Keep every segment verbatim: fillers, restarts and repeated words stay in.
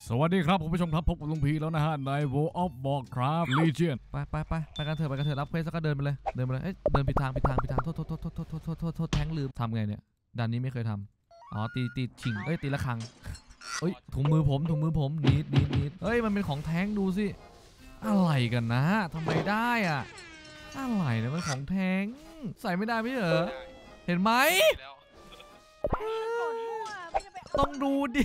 สวัสดีครับคุณผู้ชมครับพบกับลุงพีแล้วนะฮะใน World of Warcraft Legion ไปไปไปไปกันเถอะไปกันเถอะรับเควสแล้วก็เดินไปเลยเดินไปเลยเอ้ยเดินผิดทางผิดทางผิดทางโทษโทษโทษโทษโทษโทษโทษโทษโทษแทงลืมทำไงเนี่ยด่านนี้ไม่เคยทำอ๋อตีตีชิงเอ้ยตีละครังเอ้ยถุงมือผมถุงมือผมนิดนิดนิดเอ้ยมันเป็นของแทงดูสิอะไรกันนะทำไมได้อะอะไรเนี่ยมันของแทงใส่ไม่ได้ไม่เหรอเห็นไหมต้องดูดิ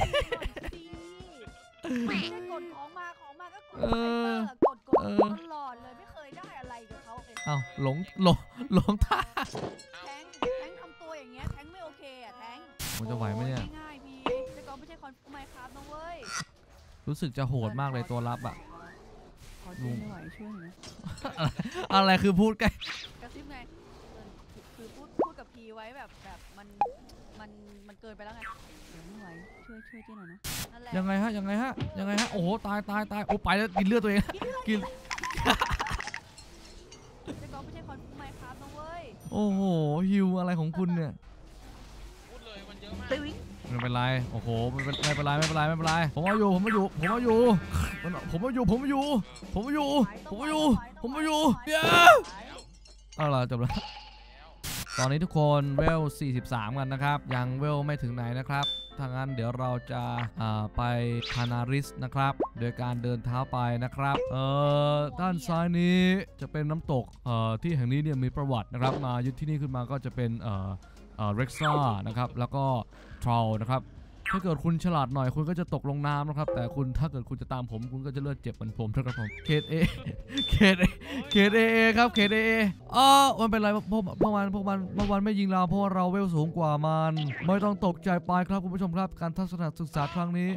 ไม่ได้กดของมาของมาก็กดไซเบอร์กดกดตลอดเลยไม่เคยได้อะไรกับเขาเลยเอ้าหลงหลงหลงท่าแทงแทงทำตัวอย่างเงี้ยแทงไม่โอเคอ่ะแทงมันจะไหวไหมเนี่ยง่ายพี่แต่ก็ไม่ใช่คอนฟูไมครับนะเว้ยรู้สึกจะโหดมากเลยตัวรับอ่ะขอช่วยหน่อยช่วยหน่อยอะไรคือพูดใกล้กระซิบไงคือพูดพูดกับพีไว้แบบแบบมันมันมันเกินไปแล้วไงไม่ไหวช่วยช่วยเจ๊หน่อยนะยังไงฮะยังไงฮะยังไงฮะโอ้โหตายตายตายโอ้ไปแล้วกินเลือดตัวเองกินแต่ก็ไม่ใช่คอนฟูไมครับนะเว้ยโอ้โหฮิวอะไรของคุณเนี่ยพูดเลยมันเยอะมากไม่เป็นไรโอ้โหไม่เป็นไม่เป็นไรไม่เป็นไรไม่เป็นไรผมเอาอยู่ผมเอาอยู่ผมเอาอยู่ผมเอาอยู่ผมเอาอยู่ผมเอาอยู่ผมเอาอยู่ผมเอาอยู่เดี๋ยวเอาล่ะจบแล้วตอนนี้ทุกคนเวลสี่สิบสามกันนะครับยังเวลไม่ถึงไหนนะครับถ้างั้นเดี๋ยวเราจะไปคานาริสนะครับโดยการเดินเท้าไปนะครับเอ่อด้านซ้ายนี้จะเป็นน้ำตกเอ่อที่แห่งนี้เนี่ยมีประวัตินะครับมายึดที่นี่ขึ้นมาก็จะเป็นเอ่อเอ่อเร็กซ่านะครับแล้วก็ทรอลนะครับถ้าเกิดคุณฉลาดหน่อยคุณก็จะตกลงน้ำนะครับแต่คุณถ้าเกิดคุณจะตามผมคุณก็จะเลือดเจ็บเหมือนผมนะครับผมเคเอเคเอเคเอครับเคเออ๋อมันเป็นไรพวกพวกมันพวกมันเมื่อวันไม่ยิงเราเพราะเราเวลสูงกว่ามันไม่ต้องตกใจไปครับคุณผู้ชมครับการทัศนศึกษาครั้งนี้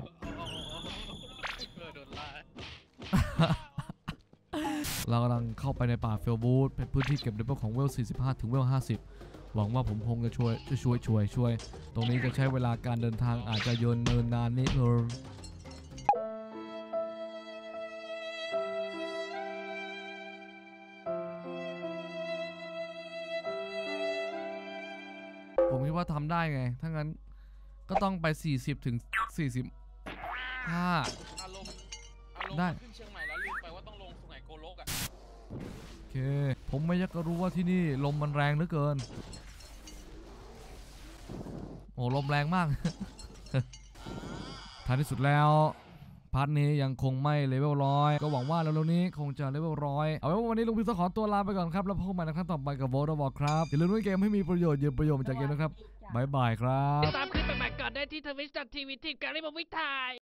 เรากำลังเข้าไปในป่าเฟลบูธเป็นพื้นที่เก็บเลเวลของเวลสี่สิบห้าถึงเวลห้าสิบหวังว่าผมคงจะช่วยจะช่วยช่วยช่วยตรงนี้จะใช้เวลาการเดินทางอาจจะเยินเนินนานนิดนึงผมคิดว่าทำได้ไงถ้างั้นก็ต้องไปสี่สิบถึงสี่สิบห้าอารมณ์อารมณ์ได้ขึ้นเชียงใหม่แล้วลืมไปว่าต้องลงสุไหงโกลกอ่ะโอเคผมไม่อยากจะรู้ว่าที่นี่ลมมันแรงเหลือเกินโอ้ลมแรงมากท้ายที่สุดแล้วพาร์ทนี้ยังคงไม่เลเวลร้อยก็หวังว่าเร็วๆนี้คงจะเลเวลร้อยเอาไว้วันนี้ลุงพิศขอตัวลาไปก่อนครับแล้วพบกันในครั้งต่อไปกับ World of Warcraft อย่าลืมเล่นเกมให้มีประโยชน์ยืมประโยชน์จากเกมนะครับบ๊ายบายครับติดตามคลิปใหม่ๆก่อนได้ที่ทวิช ดอท ที วี ทีมการเล่นบอลวิทย